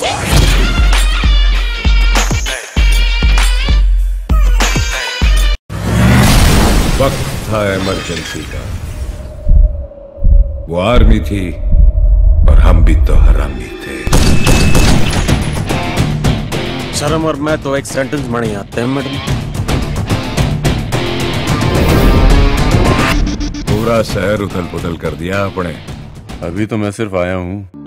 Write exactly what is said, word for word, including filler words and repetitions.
पीछे। वक्त था इमरजेंसी का, वो आर्मी थी और हम भी तो हरामी थे। शर्म और मैं तो एक सेंटेंस में नहीं आते हैं मैडम। पूरा शहर उथल पुथल कर दिया आपने। अभी तो मैं सिर्फ आया हूँ